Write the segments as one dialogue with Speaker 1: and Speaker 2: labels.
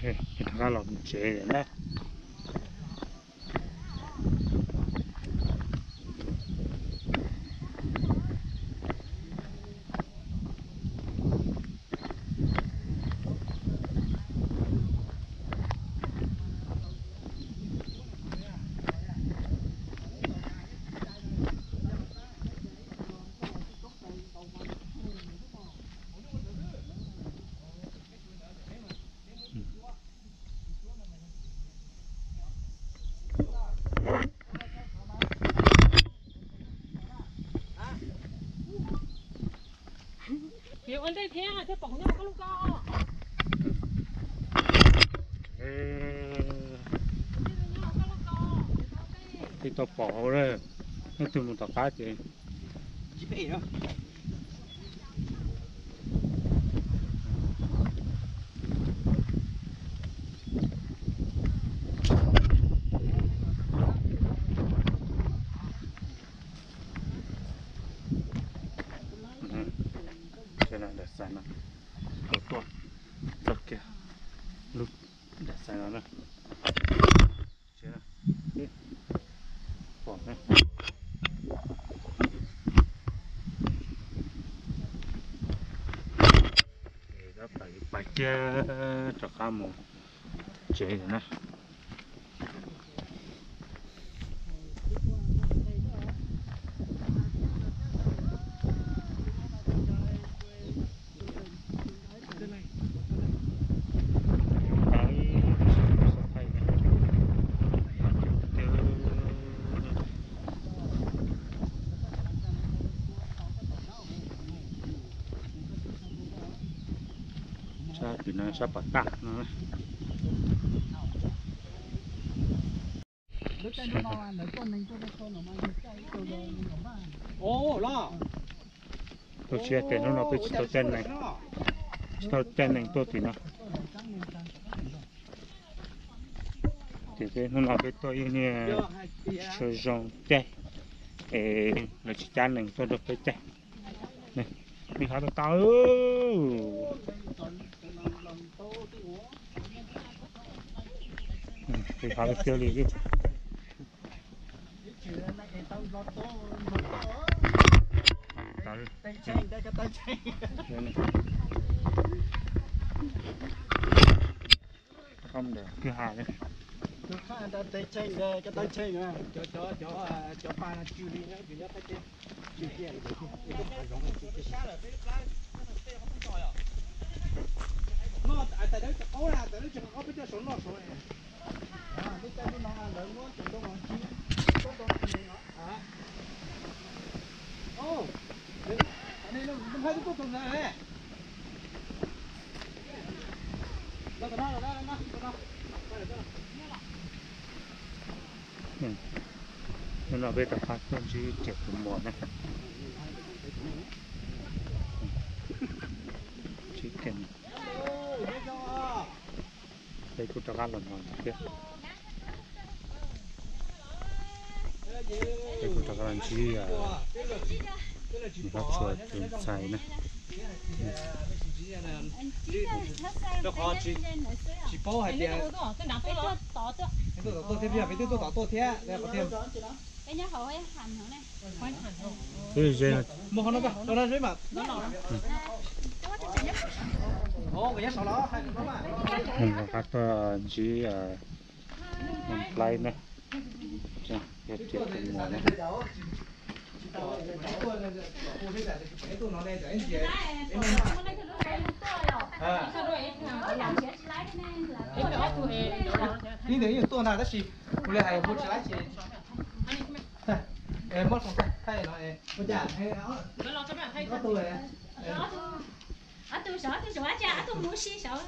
Speaker 1: thì nó làm chế vậy đó.
Speaker 2: Nhiều anh đây thế à, thế bỏ nhau có lúc co.
Speaker 1: Thì tôi bỏ rồi, nó từ một tàu cá chị.
Speaker 3: Chỉ phải đó.
Speaker 1: Cái này đặt sai nó, có tuột, tuột kìa, lúc đặt sai nó này, chế này, bỏ này. Đó phải bài kia cho cá mù chế rồi nè. Thì nó sắp bắt tạc nó.
Speaker 3: Ồ, lo.
Speaker 1: Tôi chia tiền nó phải tôi tên này. Tôi tên này tôi thì nó. Thì thế nó phải tôi như sử dụng chạy. Là chỉ chán này tôi được phải chạy. Này, đi hái tao. Thì hái được tiêu đi. Không được cứ hái đấy.
Speaker 3: Tay chanh đây, cái tay chanh à, cho pha nó chịu đi nữa, chỉ cho tay chanh chịu tiền. Nó tại đấy có là tại đấy chẳng có biết cho số nó rồi. À, cái tay nó lớn quá, chúng tôi nói chi, chúng tôi nói à. Ô, đây nó hai cái cục này.
Speaker 1: Nó bây giờ phát con chỉ chẹp một mùa này. Chỉ cần đây cũng cho ăn lần hồi kia. Đây cũng cho ăn chỉ hấp chuột từ xài này.
Speaker 3: Nó khó chỉ bao hay tiền.
Speaker 2: Cái nắp cái to to.
Speaker 3: Cái tôi thêm bây giờ tôi to thế, đây có thêm.
Speaker 2: Cái nhá hậu ấy hành hậu này. Hành hậu.
Speaker 1: Cái gì này?
Speaker 3: Một con nó cả, nó dưới mà.
Speaker 2: Nó nọ.
Speaker 3: Ồ, cái nhá sau đó hay nó mà.
Speaker 1: Mình phát chỉ play này. Chà, cái chẹp một mùa này.
Speaker 3: Đi đến những tuần nào đó chị, bây giờ hay mua trái chị. Em mất không thay nó em, bây giờ hay áo. Có tôi này.
Speaker 2: Tôi sợ cha, tôi muốn xí sợ.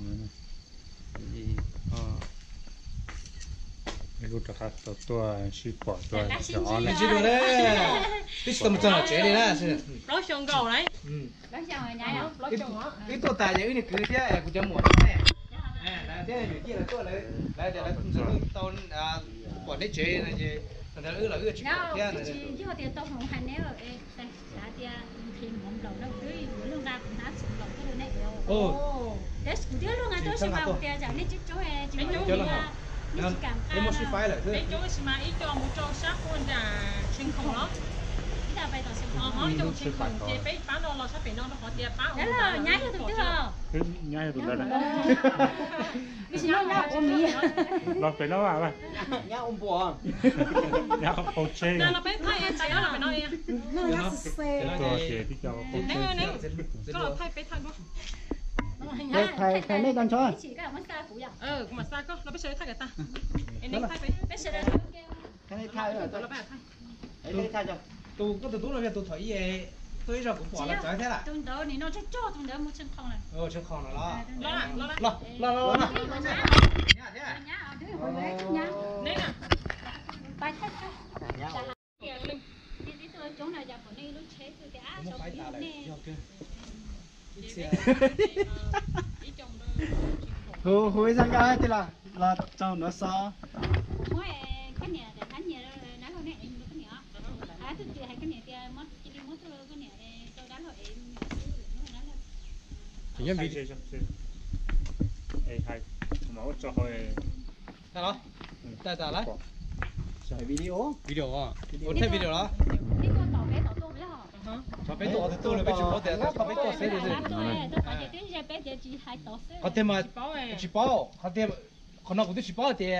Speaker 1: Cái lúc đó tôi chỉ bỏ tôi nhỏ này.
Speaker 3: Chị đồ đấy. Tí tầm chờ chế đi đó.
Speaker 2: Lối xương gầu đấy.
Speaker 4: Lối xương rồi nhảy không?
Speaker 2: Lối xương á.
Speaker 3: Cái tôi tài những cái này cứ thế cũng cho muộn này. Là thế này như kia là tôi lấy để tôi quản lý chế này gì. Thành ra là ưa
Speaker 4: chứ mà tiền tôi không hành nếu đây xả tia thì mỏng đầu đâu cứ luôn ra
Speaker 2: cha cũng đã sụp lồng cái này rồi
Speaker 3: Ồ.
Speaker 2: để sụp tiếc luôn à tôi sẽ vào tiền chẳng nên chỗ em chỉ
Speaker 3: Chỗ
Speaker 2: chỗ
Speaker 3: là
Speaker 2: là
Speaker 3: Em
Speaker 2: cảm
Speaker 3: một xí phái lại thôi.
Speaker 5: Cái chỗ mà ít cho một chỗ sát quân là sinh khủng đó.
Speaker 2: chúng ta phải đòi sinh
Speaker 5: Hỏi chỗ sinh khủng thì phải bán đồ là sắp phải nó họ tiền bán.
Speaker 2: đó là nhái cho tôi chưa
Speaker 1: cứ nhai được rồi đấy
Speaker 2: vì sao nó ôm mì
Speaker 1: lo phải nó vào
Speaker 3: Nhá ôm bò.
Speaker 1: nhai không ok
Speaker 5: Nên là phải thay em là phải nói em.
Speaker 1: tôi sẽ đi cho ok
Speaker 5: Nè, có là thay phải thay luôn.
Speaker 3: Thầy lấy con cho.
Speaker 2: chỉ cả món xa phụ vậy
Speaker 5: Mà sao có, nó phải chơi thay người ta. Em nên thay phải.
Speaker 2: bé sẽ là
Speaker 3: Thầy lấy thay rồi.
Speaker 5: Tôi là phải thay.
Speaker 3: Thầy lấy thay cho. Tôi có từ tú là tôi thấy về. Tôi giờ cũng bỏ là trái thế là.
Speaker 2: trong đó thì nó cho trong đó một chân không này
Speaker 3: Chân không là lo.
Speaker 5: Lo.
Speaker 3: Lo.
Speaker 2: nhá thế à nhá ở đây hồi đấy nhá
Speaker 5: Nè nè.
Speaker 2: bài thách cho
Speaker 3: Nhá.
Speaker 2: đi tôi chỗ này giờ bọn đi lúc chế tôi cái á cho biết nè
Speaker 3: Hối sang cái thì là cho nó sao.
Speaker 2: mỗi cái nhà để bán nhà nói hồi nãy em cái nhà tôi chưa hay cái nhà kia mất chỉ đi mất cái nhà này tôi đánh rồi em
Speaker 1: thì nhân vị ê hay máu cho hồi
Speaker 3: Sao đó? Tại sao đấy? Video à? Ủa thêm video đó?
Speaker 2: đi con tàu bé tàu tôi biết không
Speaker 3: Cho bé tổ thì tôi là bé chụp có tiền, có bé tổ sẽ được gì?
Speaker 2: tôi phải chỉ tiếng bé chỉ hai tàu xe
Speaker 3: Có thêm mà chỉ bao, có thêm còn nó cũng chỉ bao thì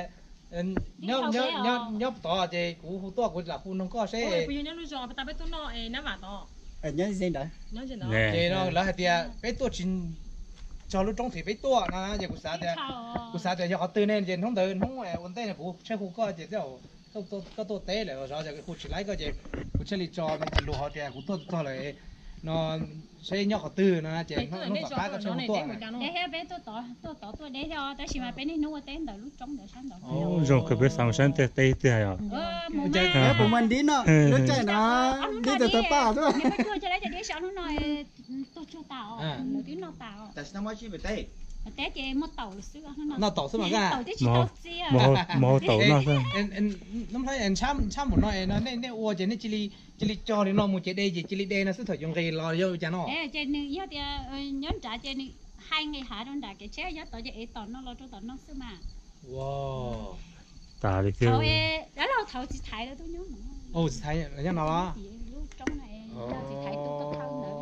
Speaker 3: nhớ tỏ thì cũng to cũng là cũng nó có sẽ
Speaker 5: Bây giờ nó rồi, ta biết tôi nó nó mà to.
Speaker 3: nhớ gì đấy?
Speaker 5: Nó gì đó.
Speaker 3: Thì nó là thì bé tổ chính cho lúc trong thì bé tổ nó giờ cũng sao thì họ từ nên thì không từ không vấn đề là cũng chơi cũng có thì đâu có tổ tế lại rồi giờ cái khu chỉ lấy cái gì cũng chơi cho mình chỉ lùa họ thì cũng to lại nó sẽ nhóc họ từ nó chỉ nó phải cái chơi tổ
Speaker 2: để hết bé tôi để cho tại vì mà bé này nuôi tên đầu lúc trong đầu sáng đầu
Speaker 1: rồi cái biết sáng sáng tê tê tê à
Speaker 2: mùa
Speaker 3: bé của mình đi nó chơi nó đi từ từ pa thôi
Speaker 2: nhưng mà chưa cho lấy cho đứa sáng nó nói tôi chưa tàu nó tiếng nó tàu
Speaker 3: tại sao mới chỉ về tây
Speaker 2: té chị một tàu xưa
Speaker 3: nó tàu xưa mà ra
Speaker 1: mò tàu nó thôi
Speaker 3: em nó thấy em chăm một nói nó nên ô chỉ nên chỉ cho nên nó một chỉ đây chỉ đây nó sẽ thời dùng gì lo vô cho nó
Speaker 2: trên nhớ thì nhớ trả trên 2 ngày hạ đông đại cái chế nhớ tàu chị tàu nó lo cho tàu nó xưa mà
Speaker 3: wow
Speaker 1: ta đi kêu
Speaker 2: đó là thầu chị thấy đó tôi nhớ
Speaker 3: ô chị thấy là nó đó
Speaker 2: lúc trong này chị thấy tôi có thân nữa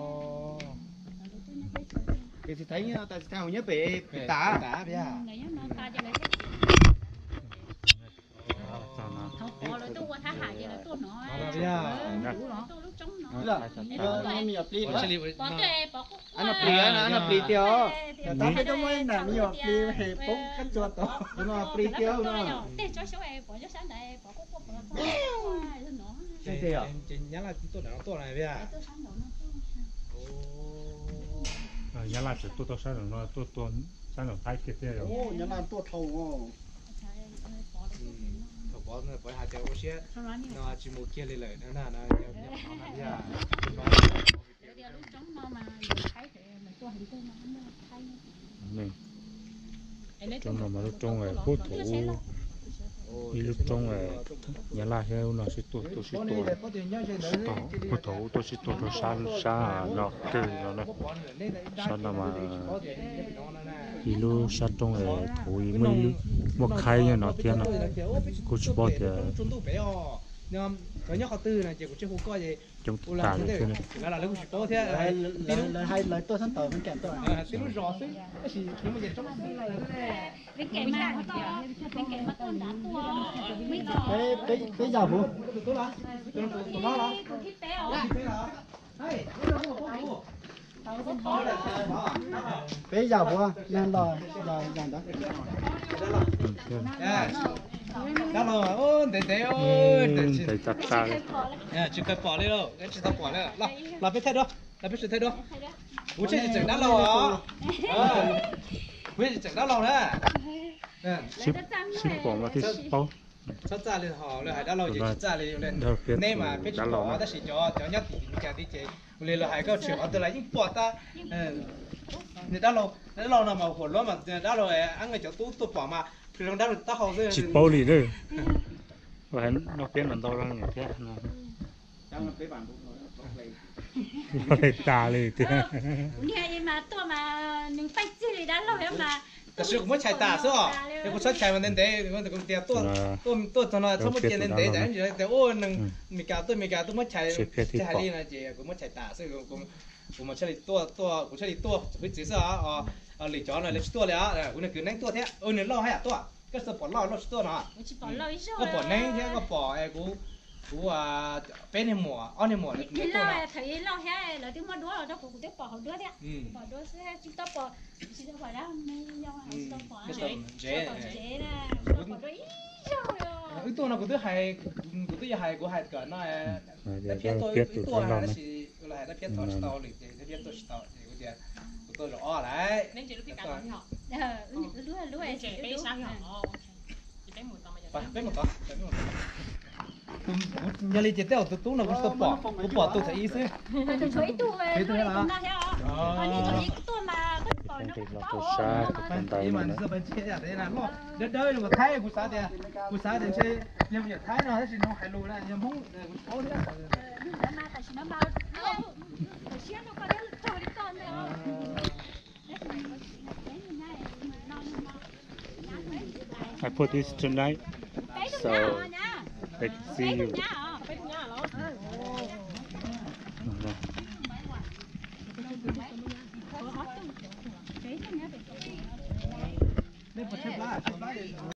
Speaker 3: thì thấy ta theo nhớ về tả bây giờ
Speaker 2: ngày nhớ nó ta cho lấy thầu bỏ rồi tôi qua thả hại vậy là tôi nói tôi lúc trong nó
Speaker 3: anh nhập đi
Speaker 2: bỏ tệ bỏ
Speaker 3: anh nhập đi tiêu ta phải trong mấy nàng nhập đi hệ bốc cắt chuột đó nó đi tiêu nó
Speaker 2: để cho số em bỏ cho sáng đây bỏ cúc bỏ nó
Speaker 3: thế à chị nhớ là tôi này bây giờ
Speaker 1: nhớ là chỉ tôi sáng rồi nó tôi sáng rồi thay cái thế rồi
Speaker 3: ô nhớ là tôi thầu bỏ nó bỏ hạt tiêu xe nó chỉ một kia lại nữa là nó nhập nó ra
Speaker 2: lúc trống nó mà thấy thì mình tôi hình tôi nó thấy
Speaker 1: mình trong mà lúc trong rồi hút thủ đi lúc trong rồi nhớ là theo nó sẽ tôi sẽ hút thủ tôi sẽ tôi xa nó từ nó xa là mà đi lúc xa trong rồi thủ mới một khai như nó tiền nó cũng chỉ bỏ tiền
Speaker 3: có nhóc họ tư này chỉ có chiếc hộp coi gì
Speaker 1: trong tà được thế này
Speaker 3: là lúc chỉ tốt thế hay lời tôi sẵn tờ bên cạnh tôi tí lúc rõ xí nhưng mà giờ trong
Speaker 2: bên cạnh mà tôi đã
Speaker 3: bây giờ bố tôi là nó là bây giờ bố nên là dàn đó đó là ô để ôi
Speaker 1: để chặt xa
Speaker 3: chỉ cần bỏ đi đâu cái chỉ tao bỏ đi là biết thế đó là biết sự thế đó bố chơi chỉ đá lò à biết chỉ đá lò đấy
Speaker 1: ship bỏ vào thì bao
Speaker 3: xuất ra liền họ là đá lò chỉ xuất ra liền lên nên mà biết chỉ bỏ ta chỉ cho nhất cái đi chơi liền là hai cái chuyện ở đây là những bỏ ta người đá lò nào mà hổ lắm mà đá lò ăn người cho tú bỏ mà thì trong đó ta họ
Speaker 1: chỉ bao lì đấy và nó biến làm to ra như thế nào เลยตาเลยเจ้า
Speaker 2: เนี่ยมาตัวมาหนึ่งไปจีเลยด้านเราแล้วมา
Speaker 3: แต่ชื่อผมไม่ใช่ตาซะแต่กูชอบใช้มันเด่นๆมันแต่กูเตียตัวตอนนั้นชอบมันเด่นๆแต่โอ้หนึ่งมีการตัวไม่ใช่ใช่ลีนะเจ้กูไม่ใช่ตาซึ่งกูมาใช้ตัวกูใช้ตัววิจิตรซะหลีจอนะหลีตัวเลยกูนี่คือนั่งตัวเท่เนี่ยล่อให้ตัวก็สปอร์ตล่อตัวเนาะ
Speaker 2: 我去保老一下。
Speaker 3: ก็ปอดนั่งเท่ก็ปอกูเป็นในหมัวอ้อนในหมัว
Speaker 2: 你老哎，他一老下来，老爹没多少，他姑姑得保好多的，保多是知道保，知道保了没要啊，知道保啊，知道保谁嘞，知道保多一样哟。
Speaker 3: ตัวนั้นกูตัวให้กูตัวให้กูให้ก่อนนะแต่เพี้ยนตัวนั้นสิอะไรแต่เพี้ยนตัวสตอหรือแต่เพี้ยนตัวสตอกูจะกูตัวหล่ออะไร
Speaker 5: 恁这都比较好，
Speaker 2: 撸哎，
Speaker 5: 这杯小小哦，这杯木刀嘛就。
Speaker 3: ไปเป็นหมดต่อเป็นหมดกูยาลีเจ็ดเต้าตัวนั้นกูตัวปอกูปอตัวใส่อีซื้อ
Speaker 2: 他吹多哎，吹多那些哦，你吹一多嘛，他保
Speaker 1: เป็น
Speaker 2: 那
Speaker 1: เด็กเรา
Speaker 2: 保
Speaker 1: ตัว
Speaker 2: 哦。
Speaker 1: ชาเป็นตาย
Speaker 3: อี
Speaker 1: มั
Speaker 3: มัน น
Speaker 1: นะ
Speaker 3: เสื้อเป็นเชี่ยอะไรนะล้อเดินกูไทยกูสาเดียกูสาเดียใช่ยังไม่ไทยเนาะถ้าสิน้องไฮโลนะยังพุ่งกูโอ้เนี่ย
Speaker 2: 那但是那嘛，我先都把那头里搞了。
Speaker 1: I put this tonight so they can see you
Speaker 5: 杯子呀，老。
Speaker 3: ไม่ปวดเช็บล้า